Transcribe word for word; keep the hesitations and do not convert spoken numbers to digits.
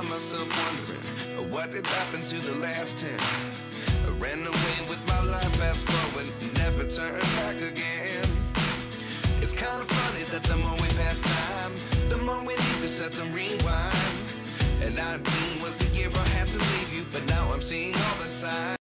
find myself wondering uh, what did happen to the last ten. I ran away with my life, fast forward, never turn back again. It's kind of funny that the more we pass time, the more we need to set the rewind. And nineteen was the year I had to leave you, but now I'm seeing all the signs.